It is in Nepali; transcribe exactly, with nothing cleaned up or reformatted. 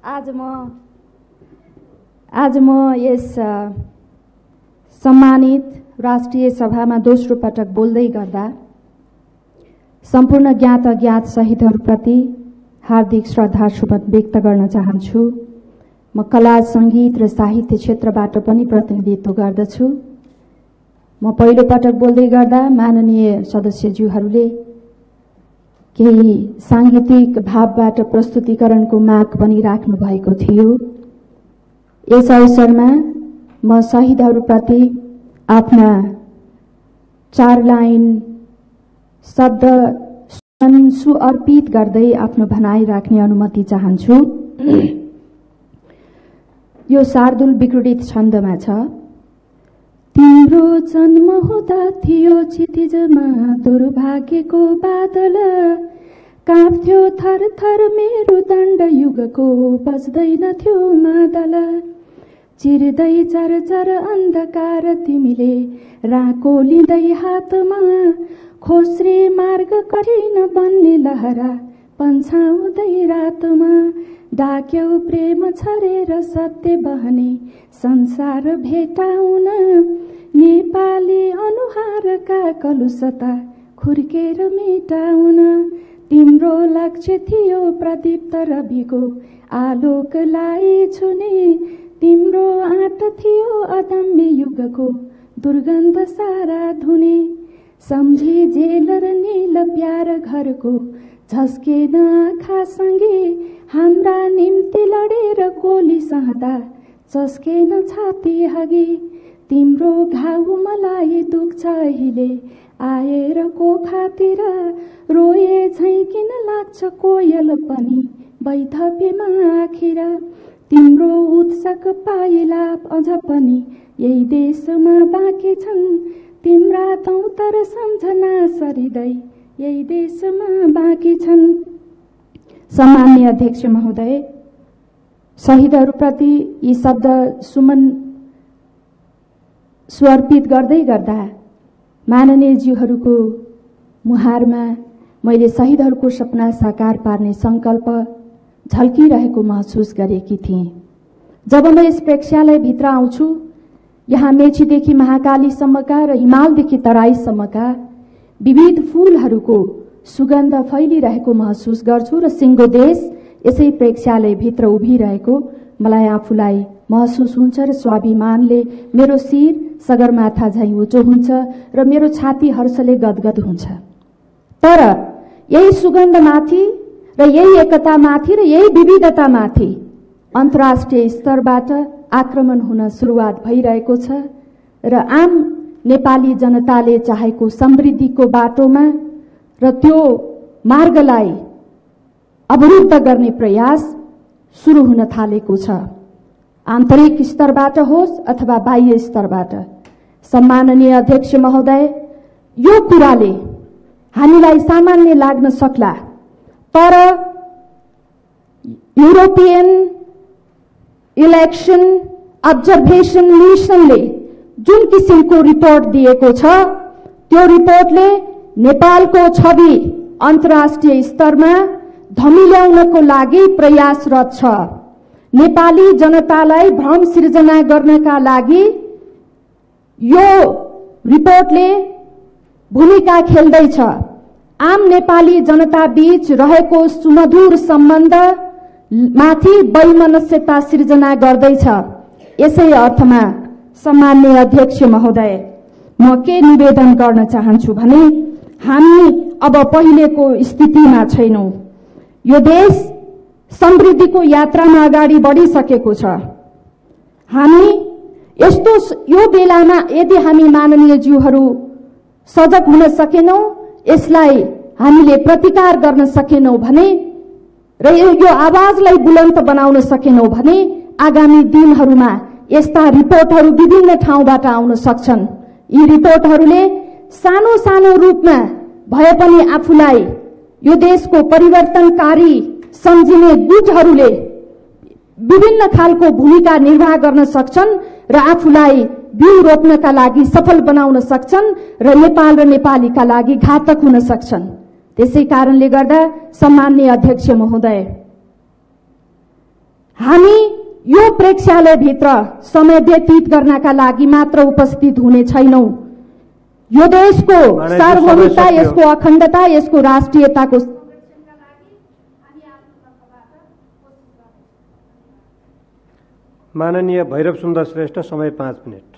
आज म आज म यस सम्मानित राष्ट्रिय सभामा दोस्रो पटक बोल्दै गर्दा सम्पूर्ण ज्ञात अज्ञात शहीदहरूप्रति हार्दिक श्रद्धासुमन व्यक्त गर्न चाहन्छु। म कला, संगीत र साहित्य क्षेत्रबाट पनि प्रतिनिधित्व गर्दछु। म पहिलो पटक बोल्दै गर्दा माननीय सदस्यज्यूहरूले केही सांगीतिक भावबाट प्रस्तुतिकरणको माग पनि राख्नु भएको थियो। यस अवसरमा म शहीदहरूप्रति आफ्ना चार लाइन शब्द सुअर्पित गर्दै आफ्नो भनाई राख्ने अनुमति चाहन्छु। यो शार्दुल विक्रीडित छन्दमा छ। तिम्रो जन्म हुँदा थियो क्षितिजमा दुर्भाग्यको बादल, काँप्थ्यो थर थर मेरो दण्ड युगको बज्दैन थियो मादल। चिर्दै चर चर अन्धकार तिमीले राको लिँदै हातमा, खोस्रे मार्ग कठिन बन्ने लहरा पन्छाउँदै रातमा। डाक्यौ प्रेम छरेर सत्य बहने संसार भेटाउन, नेपाली अनुहारका कलुषता खुर्केर मेटाउन। तिम्रो लक्ष्य थियो प्रदीप्त रविको आलोकलाई छुने, तिम्रो आँट थियो अदम्य युगको दुर्गन्ध सारा धुने। सम्झी जेल र नील प्यार घरको झस्केन आँखासँगै, हाम्रा निम्ति लडेर गोली सहँदा चस्केन छाती हगी। तिम्रो घाउ मलाई दुख्छ अहिले आएर कोखातिर, रोए झैं किन लाग्छ कोयल पनि वैधव्यमा आखिर। तिम्रो उत्सक पाइलाप अझ पनि यही देशमा बाँकी छन्, तिम्रा तौतर सम्झना सरिँदै यही देशमा बाँकी छन्। सम्माननीय अध्यक्ष महोदय, शहीदहरूप्रति यी शब्द सुमन सुअर्पित गर्दै गर्दा माननीय ज्यूहरूको मुहारमा मैले शहीदहरूको सपना साकार पार्ने संकल्प झल्किरहेको महसुस गरेकी थिएँ। जब म यस प्रेक्षालयभित्र आउँछु, यहाँ मेचीदेखि महाकालीसम्मका र हिमालदेखि तराईसम्मका विविध फूलहरूको सुगन्ध फैलिरहेको महसुस गर्छु र सिङ्गो देश यसै प्रेक्षालयभित्र उभिरहेको मलाई आफूलाई महसुस हुन्छ र स्वाभिमानले मेरो शिर सगरमाथा झैं उँचो हुन्छ र मेरो छाती हर्षले गदगद हुन्छ। तर यही सुगन्धमाथि र यही एकतामाथि र यही विविधतामाथि अन्तर्राष्ट्रिय स्तरबाट आक्रमण हुन सुरुवात भइरहेको छ र आम नेपाली जनताले चाहेको समृद्धिको बाटोमा र त्यो मार्गलाई अवरुद्ध गर्ने प्रयास सुरु हुन थालेको छ, आन्तरिक स्तरबाट होस् अथवा बाह्य स्तरबाट। सम्माननीय अध्यक्ष महोदय, यो कुराले हामीलाई सामान्य लाग्न सक्ला, तर युरोपियन इलेक्सन अब्जर्भेसन मिसनले जुन किसिमको रिपोर्ट दिएको छ, त्यो रिपोर्टले नेपालको छवि अन्तर्राष्ट्रिय स्तरमा धमिल्याउनको लागि प्रयासरत छ। नेपाली जनतालाई भ्रम सिर्जना गर्नका लागि यो रिपोर्टले भूमिका खेल्दैछ। आम नेपाली जनता बीच रहेको सुमधुर सम्बन्ध माथि वैमनस्यता सिर्जना गर्दैछ। यसै अर्थमा सम्माननीय अध्यक्ष महोदय, म के निवेदन गर्न चाहन्छु भने हामी अब पहिलेको स्थितिमा छैनौं। यो देश समृद्धिको यात्रामा अगाडि बढिसकेको छ। हामी यस्तो यो बेलामा यदि हामी माननीय ज्यूहरू सजग हुन सकेनौं, यसलाई हामीले प्रतिकार गर्न सकेनौं भने र यो आवाजलाई बुलन्द बनाउन सकेनौं भने आगामी दिनहरूमा यस्ता रिपोर्टहरू विभिन्न ठाउँबाट आउन सक्छन्। यी रिपोर्टहरूले सानो सानो रूपमा भए पनि आफूलाई यो देशको परिवर्तनकारी सम्झिने गुटहरूले विभिन्न खालको भूमिका निर्वाह गर्न सक्छन् र आफूलाई बिउ रोप्नका लागि सफल बनाउन सक्छन् र नेपाल र नेपालीका लागि घातक हुन सक्छन्। त्यसै कारणले गर्दा सम्माननीय अध्यक्ष महोदय, हामी यो प्रेक्षालयभित्र समय व्यतीत गर्नका लागि मात्र उपस्थित हुने छैनौं। यो देशको सार्वभौमिकता, यसको अखण्डता, यसको राष्ट्रियताको संरक्षणका लागि हामी आफ्नो तर्फबाट कोसिस गर्छौं। माननीय भैरव सुन्दर श्रेष्ठ, समय पाँच मिनट।